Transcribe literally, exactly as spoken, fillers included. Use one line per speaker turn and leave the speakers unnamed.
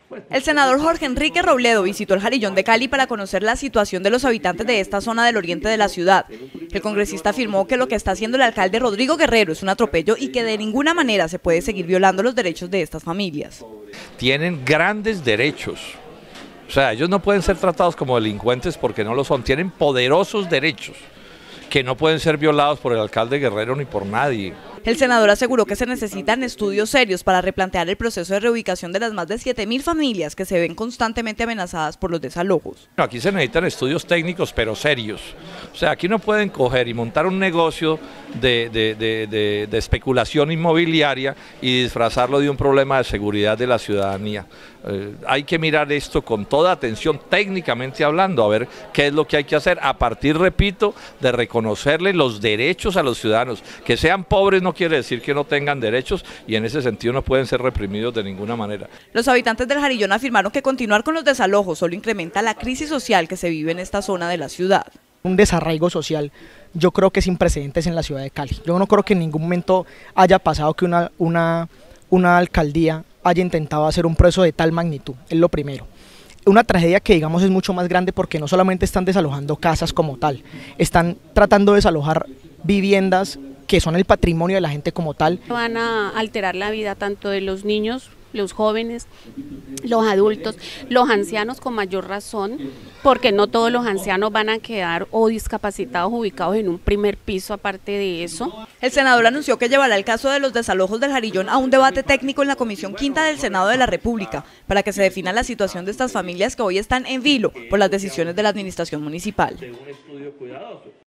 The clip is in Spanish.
El senador Jorge Enrique Robledo visitó el Jarillón de Cali para conocer la situación de los habitantes de esta zona del oriente de la ciudad. El congresista afirmó que lo que está haciendo el alcalde Rodrigo Guerrero es un atropello y que de ninguna manera se puede seguir violando los derechos de estas familias.
Tienen grandes derechos. O sea, ellos no pueden ser tratados como delincuentes porque no lo son. Tienen poderosos derechos que no pueden ser violados por el alcalde Guerrero ni por nadie.
El senador aseguró que se necesitan estudios serios para replantear el proceso de reubicación de las más de siete mil familias que se ven constantemente amenazadas por los desalojos.
Aquí se necesitan estudios técnicos, pero serios. O sea, aquí no pueden coger y montar un negocio de, de, de, de, de especulación inmobiliaria y disfrazarlo de un problema de seguridad de la ciudadanía. Eh, hay que mirar esto con toda atención, técnicamente hablando, a ver qué es lo que hay que hacer, a partir, repito, de reconocerle los derechos a los ciudadanos. Que sean pobres no quiere decir que no tengan derechos y en ese sentido no pueden ser reprimidos de ninguna manera.
Los habitantes del Jarillón afirmaron que continuar con los desalojos solo incrementa la crisis social que se vive en esta zona de la ciudad.
Un desarraigo social, yo creo que sin precedentes en la ciudad de Cali. Yo no creo que en ningún momento haya pasado que una, una, una alcaldía haya intentado hacer un proceso de tal magnitud, es lo primero. Una tragedia que digamos es mucho más grande porque no solamente están desalojando casas como tal, están tratando de desalojar viviendas que son el patrimonio de la gente como tal.
Van a alterar la vida tanto de los niños, los jóvenes, los adultos, los ancianos con mayor razón, porque no todos los ancianos van a quedar o discapacitados ubicados en un primer piso aparte de eso.
El senador anunció que llevará el caso de los desalojos del Jarillón a un debate técnico en la Comisión Quinta del Senado de la República, para que se defina la situación de estas familias que hoy están en vilo por las decisiones de la administración municipal.